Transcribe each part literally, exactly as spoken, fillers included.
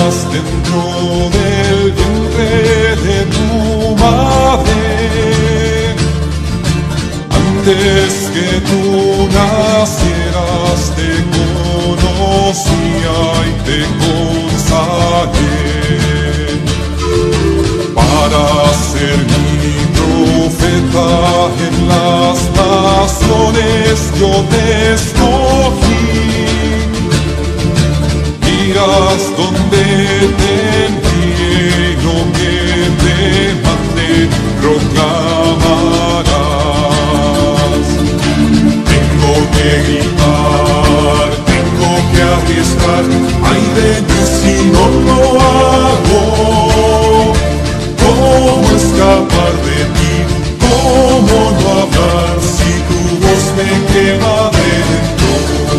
estabas dentro del vientre de tu madre. Antes que tú nacieras te conocía y te consagré para ser mi profeta en las naciones. Yo te escogí, irás donde te envié, lo que te mandé proclamarás. Tengo que gritar, tengo que arriesgar, ay de mí si no lo hago. ¿Cómo escapar de ti? ¿Cómo no hablar si tu voz me quema dentro?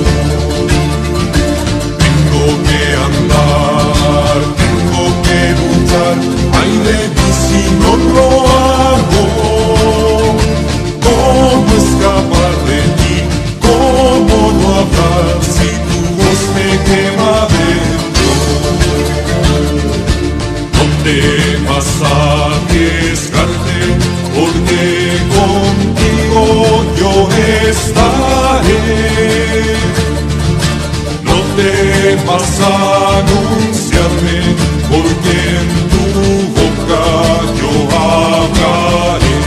Tengo que andar, tengo que luchar, ay de mí si no lo hago. ¿Cómo escapar de ti? ¿Cómo no hablar si tu voz me quema dentro? ¿Dónde vas a arriesgarte? Porque contigo yo estaré. No temas a anunciarme, porque en tu boca yo hablaré.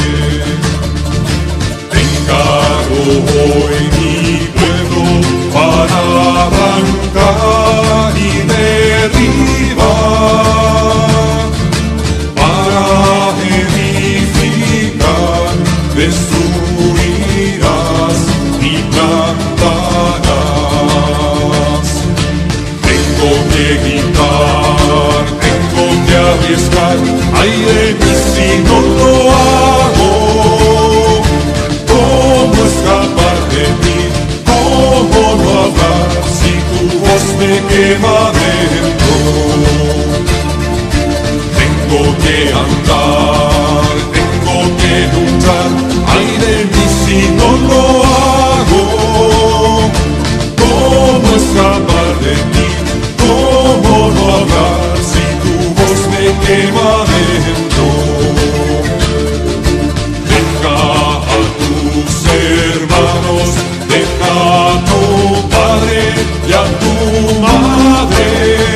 Te encargo hoy mi pueblo para arrancar y derribar, para edificar, destruirás y plantarás. Tengo que gritar, tengo que arriesgar, ay de mí si no lo hago. ¿Cómo escapar de ti? ¿Cómo no hablar si tu voz me quema dentro? Tengo que andar, tengo que luchar, ay de mí si no lo hago. ¿Cómo escapar de ti? ¿Cómo no hablar si tu voz me quema dentro? Deja a tus hermanos, deja a tu padre y a tu madre.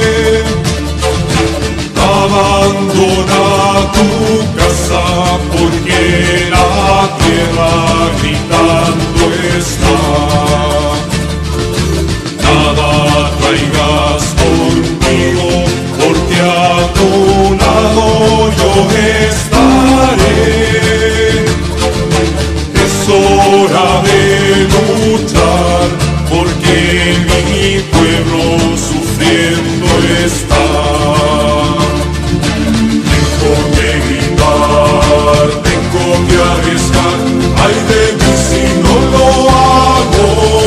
Abandona tu casa porque la tierra gritando está. Nada traigas contigo porque a tu lado yo estaré. Es hora de luchar porque mi pueblo sufriendo está. Tengo que gritar, tengo que arriesgar, ay de mí si no lo hago.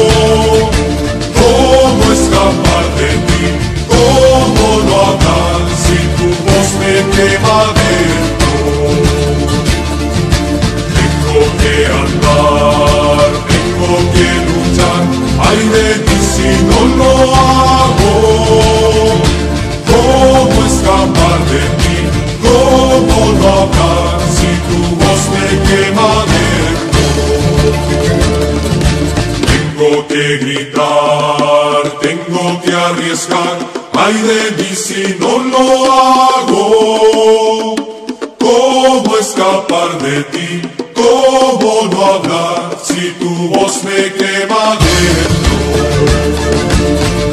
¿Cómo escapar de ti? ¿Cómo no hablar si tu voz me quema dentro? Tengo que andar, tengo que luchar, ay de mí si no lo hago. ¿Cómo escapar de ti? ¿Cómo no hablar si tu voz me quema dentro? Tengo que gritar, tengo que arriesgar, ay de mí si no lo hago. ¿Cómo escapar de ti? ¿Cómo no hablar si tu voz me quema dentro?